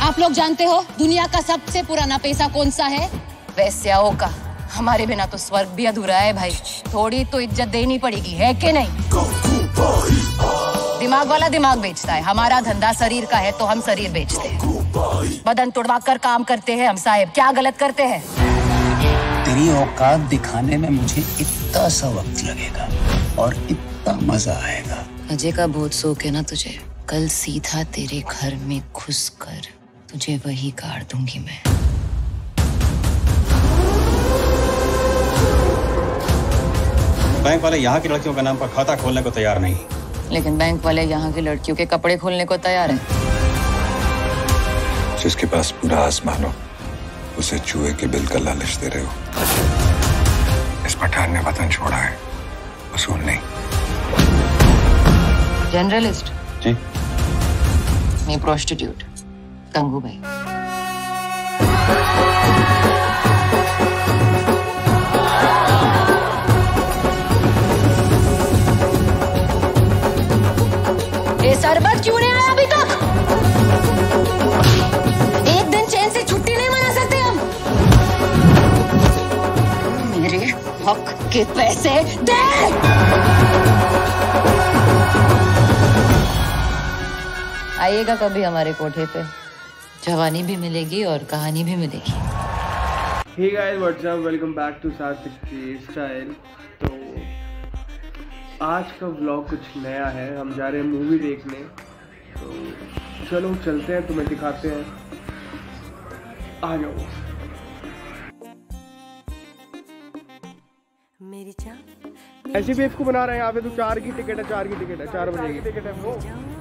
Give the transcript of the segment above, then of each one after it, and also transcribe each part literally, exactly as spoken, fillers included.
आप लोग जानते हो दुनिया का सबसे पुराना पैसा कौन सा है? वैश्याओं का। हमारे बिना तो स्वर्ग भी अधूरा है भाई। थोड़ी तो इज्जत देनी पड़ेगी, है कि नहीं? दिमाग वाला दिमाग बेचता है, हमारा धंधा शरीर का है तो हम शरीर बेचते हैं। बदन तोड़वा कर काम करते हैं हम साहेब, क्या गलत करते हैं? तेरी औकात दिखाने में मुझे इतना सा वक्त लगेगा और इतना मजा आएगा। अजय का बहुत शौक है ना तुझे। कल सीधा तेरे घर में घुस कर तुझे वही गाड़ दूंगी मैं। बैंक वाले यहाँ की लड़कियों के नाम पर खाता खोलने को तैयार नहीं, लेकिन बैंक वाले यहाँ की लड़कियों के कपड़े खोलने को तैयार है। जिसके पास पूरा आसमान हो उसे चूहे के बिल का लालच दे रहे हो। इस पठान ने वतन छोड़ा है, वसूल नहीं। जर्नलिस्ट जी, मैं प्रोस्टिट्यूट गंगू भाई। ये सरबत क्यों नहीं आया अभी तक? एक दिन चैन से छुट्टी नहीं मना सकते हम। मेरे हक के पैसे दे। आइएगा कभी हमारे कोठे पे, जवानी भी मिलेगी और कहानी भी मिलेगी। Hey guys, what's up? Welcome back to सात सिक्सटी स्टाइल। तो आज का व्लॉग कुछ नया है, हम जा रहे हैं मूवी देखने। तो चलो चलते हैं, तुम्हें दिखाते हैं, आ जाओ। ऐसी भी इसको बना रहे हैं यहाँ पे। तो चार की टिकट है, चार की टिकट है, चार बजे की टिकट है वो।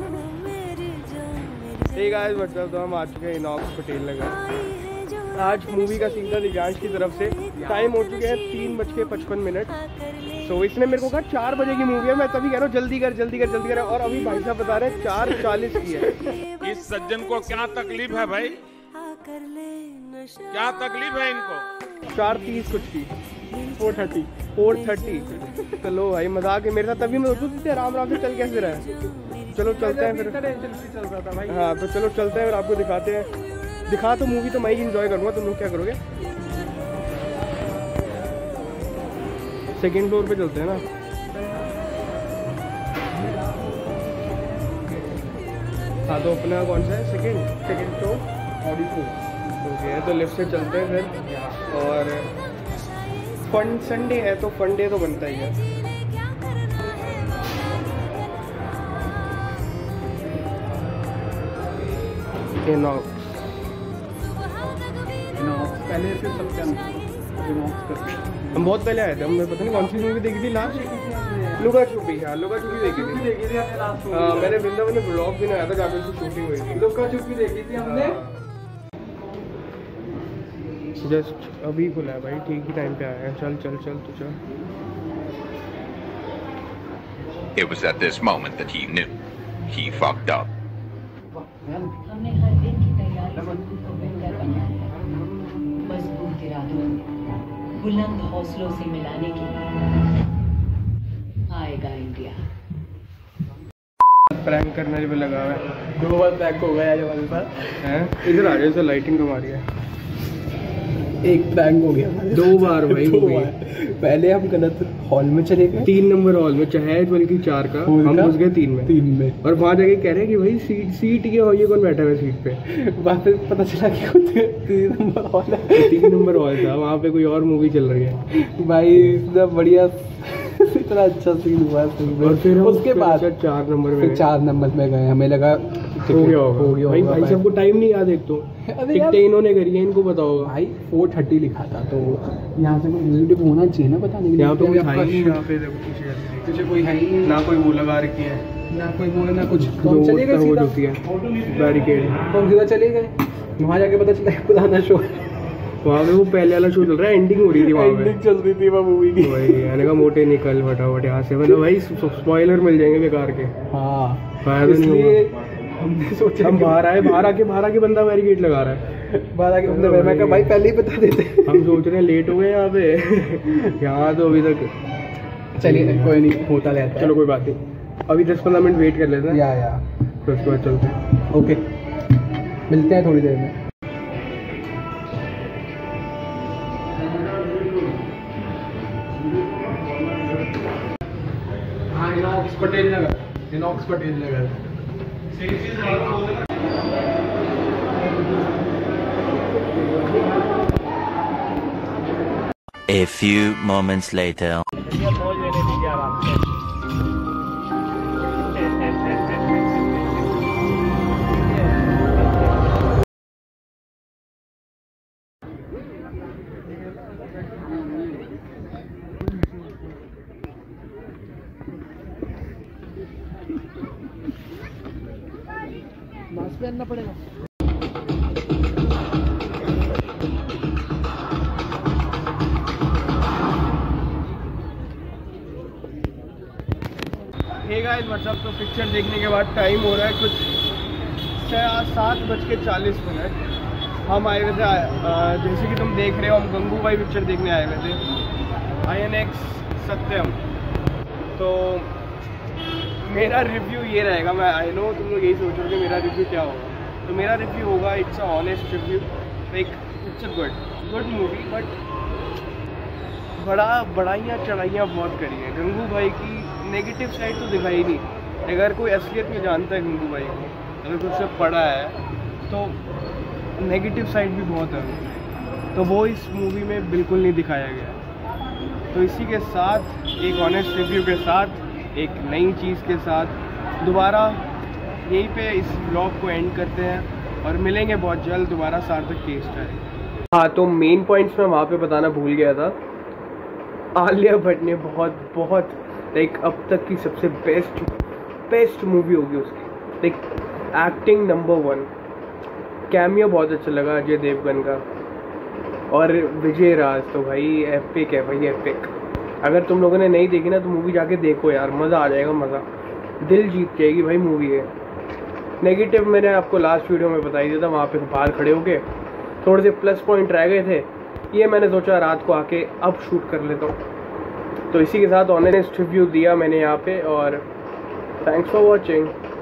Hey guys, what's up? तो हम आ चुके हैं इनॉक्स पटेल नगर। आज मूवी का सीन था दिव्यांश की तरफ से। टाइम हो चुके हैं तीन बज के पचपन मिनट। तो इसने मेरे को कहा चार बजे की मूवी है। मैं तभी कह रहा हूँ जल्दी कर जल्दी कर जल्दी कर। और अभी भाई साहब बता रहे हैं चार चालीस की है। इस सज्जन को क्या तकलीफ है भाई? क्या तकलीफ है इनको? चार तीस कुछ की, फोर थर्टी फोर थर्टी चलो भाई मजाक है मेरे साथ। तभी मैं सोचू थे आराम आराम से चल कैसे रहा है। चलो चलते हैं फिर। चल रहा था भाई। हाँ तो चलो चलते हैं और आपको दिखाते हैं। दिखा तो मूवी तो मैं ही इंजॉय करूँगा, तुम लोग क्या करोगे? सेकेंड फ्लोर पे चलते हैं ना। हाँ तो अपना कौन सा है? Second second floor audi four. Okay तो लिफ्ट से चलते हैं फिर। और फन संडे है तो फन डे तो बनता ही है। इनॉक्स पहले से सबके हम बहुत पहले आए थे। हमने पता नहीं कौन सी मूवी देखी थी लास्ट। लुका छुपी। हाँ लुका छुपी देखी थी देखी थी हाँ मैंने वृंदावन में ब्लॉग भी नहीं आया था जहाँ पे उसकी शूटिंग हुई थी। लुका छुपी देखी थी हमने। जस्ट अभी खुला है भाई, ठीक ही टाइम पे आया है। चल चल चल तो चल। It was at this moment that he knew he fucked up. हमने हर दिन की तैयारी से बेहतर बनाया है। मजबूत इरादों को बुलंद हौसलों से मिलाने के लिए आएगा इंडिया। प्रैंक करने पे लगा हुआ है। दो बार प्रैंक हो गया है हमारे पास हैं। इधर आ जाए तो लाइटिंग कमारी है। एक प्रैंक हो गया दो बार भाई। दो बार। पहले हम गलत हॉल में चले गए, तीन नंबर हॉल में, चाहे बल्कि चार का, हम घुस गए तीन में तीन में और वहाँ जाके कह रहे हैं कि भाई सीट सीट ये ये कौन बैठा है सीट पे। वहाँ पे पता चला कि तीन नंबर हॉल है। तीन नंबर हॉल था, वहाँ पे कोई और मूवी चल रही है भाई। इतना बढ़िया इतना अच्छा सीन हुआ। और फिर उसके बाद चार नंबर में चार नंबर में गए। हमें लगा हो गया हो गया भाई। भाई सबको टाइम नहीं याद। एक तो टिकटें इन्होंने करी है, इनको पता होगा भाई। फोर थर्टी लिखा था तो यहाँ से कोई म्यूजिक होना चाहिए ना, पता नहीं। यहाँ पे कोई है ही, यहाँ पे पीछे कोई है ही ना, कोई वो लगा रखी है ना, कोई वो ना कुछ। तो चले गए सीधा बैरिकेड, तो सीधा चले गए। वहाँ जाके पता चला पुराना शो वहाँ पे वो पहले वाला शो चल रहा है। एंडिंग हो रही थी वहाँ पे, एंडिंग चल रही थी वहाँ मूवी की। भाई मैंने कहा मोटे निकल फटाफट यहाँ से, मतलब भाई स्पॉइलर मिल जाएंगे बेकार के। हाँ फायदा नहीं होगा। हमने सोचा हम बाहर आए, बाहर आके बाहर आके बंदा बैरिकेड लगा रहा है। बाहर आके बंदा, मैं कहा भाई पहले ही बता देते। हम सोच रहे हैं लेट हो गए यहाँ पे। यहाँ तो अभी तक चलिए कोई नहीं, होता रहता है। चलो कोई बात नहीं, अभी दस पंद्रह मिनट वेट कर लेते हैं। या या फिर उसके बाद चलते हैं। ओके मिलते हैं थोड़ी देर में। हाँ, INOX Patel Nagar, INOX Patel Nagar. A few moments later. Mask पहनना पड़ेगा। Hey guys, what's up. तो पिक्चर देखने के बाद टाइम हो रहा है कुछ सात बज के चालीस मिनट। हम आए हुए थे, जैसे कि तुम देख रहे हो, हम गंगूबाई पिक्चर देखने आए हुए थे, आई एन एक्स सत्यम। तो मेरा रिव्यू ये रहेगा, मैं आई नो तुम लोग यही सोच रहे हो कि मेरा रिव्यू क्या होगा। तो मेरा रिव्यू होगा, it's a honest review. Like it's a good good movie, but बड़ा बड़ाइयाँ चढ़ाइयाँ बहुत करी हैं। गंगू भाई की नेगेटिव साइड तो दिखाई नहीं। अगर कोई असलियत में जानता है गंगू भाई को, अगर कुछ से पढ़ा है, तो नेगेटिव साइड भी बहुत है, तो वो इस मूवी में बिल्कुल नहीं दिखाया गया। तो इसी के साथ, एक ऑनेस्ट रिव्यू के साथ, एक नई चीज़ के साथ दोबारा यहीं पे इस ब्लॉग को एंड करते हैं और मिलेंगे बहुत जल्द दोबारा सार्थक के स्टाइल। हाँ, तो मेन पॉइंट्स मैं वहाँ पे बताना भूल गया था। आलिया भट्ट ने बहुत बहुत लाइक अब तक की सबसे बेस्ट बेस्ट मूवी होगी उसकी। Like acting number one, cameo बहुत अच्छा लगा अजय देवगन का, और विजय राज तो भाई एपिक है भाई, एपिक। अगर तुम लोगों ने नहीं देखी ना तो मूवी जाके देखो यार, मज़ा आ जाएगा, मज़ा दिल जीत जाएगी भाई मूवी है। नेगेटिव मैंने आपको लास्ट वीडियो में बता ही दिया था, वहाँ पे बाहर खड़े होके थोड़े से प्लस पॉइंट रह गए थे, ये मैंने सोचा रात को आके अब शूट कर लेता हूँ। तो इसी के साथ ऑनेस्ट रिव्यू दिया मैंने यहाँ पे, और थैंक्स फॉर वॉचिंग।